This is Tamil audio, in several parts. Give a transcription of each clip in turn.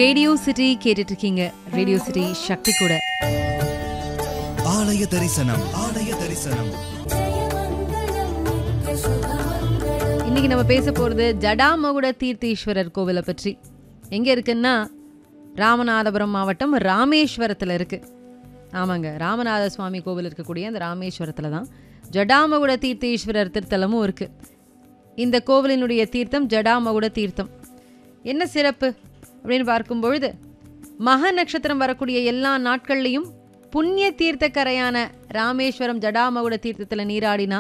ரேடியோ சிட்டி கேட்டுட்டு இருக்கீங்க. ரேடியோ சிட்டி சக்தி கூட. ஆலய தரிசனம், ஆலய தரிசனம். இன்னைக்கு நம்ம பேச போறது ஜடாமகுட தீர்த்தீஸ்வரர் கோவிலை பற்றி. எங்க இருக்குன்னா ராமநாதபுரம் மாவட்டம் ராமேஸ்வரத்தில் இருக்கு. ஆமாங்க, ராமநாத சுவாமி கோவில் இருக்கக்கூடிய அந்த ராமேஸ்வரத்தில் தான் ஜடாமகுட தீர்த்தீஸ்வரர் திருத்தலமும் இருக்கு. இந்த கோவிலினுடைய தீர்த்தம் ஜடாமகுட தீர்த்தம். என்ன சிறப்பு அப்படின்னு பார்க்கும்பொழுது, மக நட்சத்திரம் வரக்கூடிய எல்லா நாட்கள்லையும் புண்ணிய தீர்த்தக்கரையான ராமேஸ்வரம் ஜடாமகுட தீர்த்தத்தில் நீராடினா,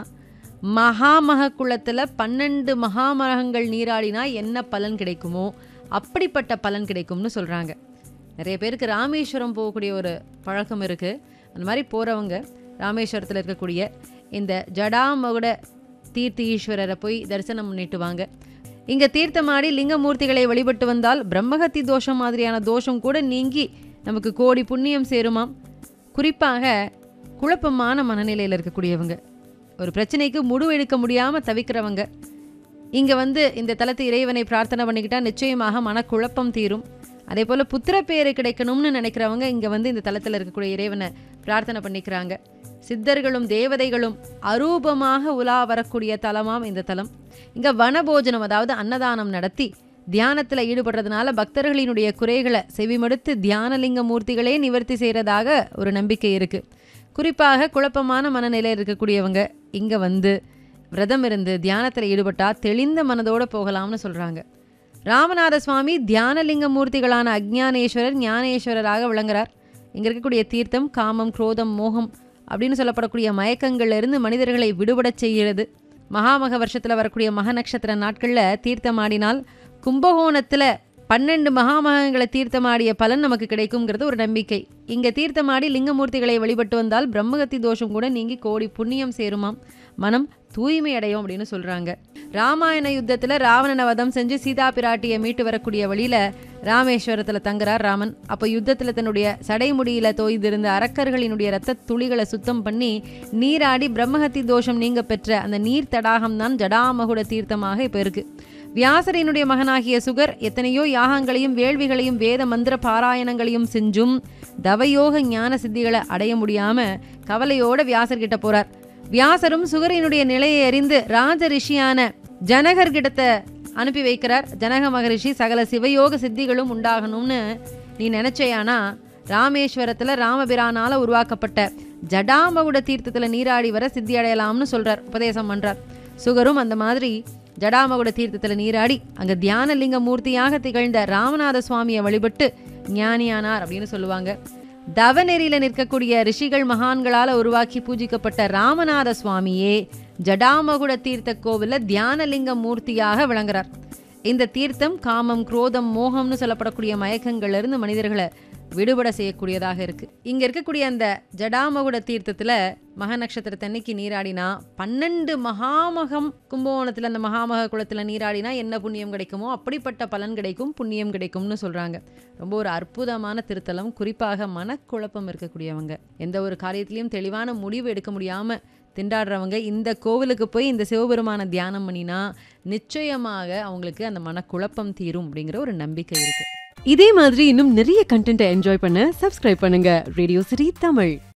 மகாமக குளத்தில் 12 மகாமகங்கள் நீராடினா என்ன பலன் கிடைக்குமோ அப்படிப்பட்ட பலன் கிடைக்கும்னு சொல்கிறாங்க. நிறைய பேருக்கு ராமேஸ்வரம் போகக்கூடிய ஒரு பழக்கம் இருக்குது. அந்த மாதிரி போகிறவங்க ராமேஸ்வரத்தில் இருக்கக்கூடிய இந்த ஜடாமகுட தீர்த்தீஸ்வரரை போய் தரிசனம் பண்ணிட்டு வாங்க. இங்கே தீர்த்தமாடி லிங்கமூர்த்திகளை வழிபட்டு வந்தால் பிரம்மஹத்தி தோஷம் மாதிரியான தோஷம் கூட நீங்கி நமக்கு கோடி புண்ணியம் சேருமாம். குறிப்பாக குழப்பமான மனநிலையில் இருக்கக்கூடியவங்க, ஒரு பிரச்சனைக்கு முடிவெடுக்க முடியாமல் தவிக்கிறவங்க இங்கே இந்த தலத்து இறைவனை பிரார்த்தனை பண்ணிக்கிட்டால் நிச்சயமாக மனக்குழப்பம் தீரும். அதே போல் புத்திர பேரு கிடைக்கணும்னு நினைக்கிறவங்க இங்கே இந்த தலத்தில் இருக்கக்கூடிய இறைவனை பிரார்த்தனை பண்ணிக்கிறாங்க. சித்தர்களும் தேவதைகளும் அரூபமாக உலா வரக்கூடிய தலமாம் இந்த தலம். இங்கே வனபோஜனம், அதாவது அன்னதானம் நடத்தி தியானத்தில் ஈடுபடுறதுனால பக்தர்களினுடைய குறைகளை செவிமடுத்து தியானலிங்க மூர்த்திகளே நிவர்த்தி செய்கிறதாக ஒரு நம்பிக்கை இருக்குது. குறிப்பாக குழப்பமான மனநிலையில் இருக்கக்கூடியவங்க இங்கே விரதம் இருந்து தியானத்தில் ஈடுபட்டால் தெளிந்த மனதோடு போகலாம்னு சொல்கிறாங்க. ராமநாத சுவாமி தியானலிங்க மூர்த்திகளான அக்ஞானேஸ்வரர், ஞானேஸ்வரராக விளங்குறார். இங்கே இருக்கக்கூடிய தீர்த்தம் காமம், குரோதம், மோகம் அப்படின்னு சொல்லப்படக்கூடிய மயக்கங்கள்லேருந்து மனிதர்களை விடுபடச் செய்கிறது. மகாமக வருஷத்தில் வரக்கூடிய மக நட்சத்திர நாட்களில் தீர்த்தமாடினால் கும்பகோணத்தில் 12 மகாமகங்களை தீர்த்தமாடிய பலன் நமக்கு கிடைக்குங்கிறது ஒரு நம்பிக்கை. இங்கே தீர்த்தமாடி லிங்கமூர்த்திகளை வழிபட்டு வந்தால் பிரம்மகத்தி தோஷம் கூட நீங்கி கோடி புண்ணியம் சேருமாம், மனம் தூய்மை அடையும் அப்படின்னு சொல்கிறாங்க. ராமாயண யுத்தத்தில் ராவணனை வதம் செஞ்சு சீதா பிராட்டியை மீட்டு வரக்கூடிய வழியில் ராமேஸ்வரத்தில் தங்குறார் ராமன். அப்போ யுத்தத்தில் தன்னுடைய சடைமுடியில் தோய்ந்திருந்த அரக்கர்களினுடைய இரத்த துளிகளை சுத்தம் பண்ணி நீராடி பிரம்மஹத்தி தோஷம் நீங்க பெற்ற அந்த நீர் தடாகம் தான் ஜடாமகுட தீர்த்தமாக இப்போ இருக்குது. வியாசரினுடைய மகனாகிய சுகர் எத்தனையோ யாகங்களையும் வேள்விகளையும் வேத மந்திர பாராயணங்களையும் செஞ்சும் தவயோக ஞான சித்திகளை அடைய முடியாமல் கவலையோட வியாசர்கிட்ட போகிறார். வியாசரும் சுகரினுடைய நிலையை அறிந்து ராஜ ரிஷியான ஜனகர்கிட்ட அனுப்பி வைக்கிறார். ஜனக மகரிஷி சகல சிவயோக சித்திகளும் உண்டாகணும்னு நீ நினைச்சையானா ராமேஸ்வரத்தில் ராமபிரானால் உருவாக்கப்பட்ட ஜடாமகுட தீர்த்தத்தில் நீராடி வர சித்தி அடையலாம்னு சொல்கிறார், உபதேசம் பண்ணுறார். சுகரும் அந்த மாதிரி ஜடாமகுட தீர்த்தத்தில் நீராடி அங்கே தியானலிங்க மூர்த்தியாக திகழ்ந்த ராமநாத சுவாமியை வழிபட்டு ஞானியானார் அப்படின்னு சொல்லுவாங்க. தவநெறியில் நிற்கக்கூடிய ரிஷிகள் மகான்களால் உருவாக்கி பூஜிக்கப்பட்ட ராமநாத சுவாமியே ஜடாமகுட தீர்த்த கோவிலில் தியானலிங்க மூர்த்தியாக விளங்குறார். இந்த தீர்த்தம் காமம், குரோதம், மோகம்னு சொல்லப்படக்கூடிய மயக்கங்கள்லேருந்து மனிதர்களை விடுபட செய்யக்கூடியதாக இருக்குது. இங்கே இருக்கக்கூடிய அந்த ஜடாமகுட தீர்த்தத்தில் மக நட்சத்திரத்தன்னைக்கு நீராடினா 12 மகாமகம் கும்பகோணத்தில் அந்த மகாமக குளத்தில் நீராடினா என்ன புண்ணியம் கிடைக்குமோ அப்படிப்பட்ட பலன் கிடைக்கும், புண்ணியம் கிடைக்கும்னு சொல்கிறாங்க. ரொம்ப ஒரு அற்புதமான திருத்தலம். குறிப்பாக மனக்குழப்பம் இருக்கக்கூடியவங்க, எந்த ஒரு காரியத்திலையும் தெளிவான முடிவு எடுக்க முடியாமல் திண்டாடுறவங்க இந்த கோவிலுக்கு போய் இந்த சிவபெருமான தியானம் பண்ணினா நிச்சயமாக அவங்களுக்கு அந்த மனக்குழப்பம் தீரும் அப்படிங்கிற ஒரு நம்பிக்கை இருக்குது. இதே மாதிரி இன்னும் நிறைய கண்டென்ட்டை என்ஜாய் பண்ண சப்ஸ்கிரைப் பண்ணுங்க ரேடியோ சிட்டி தமிழ்.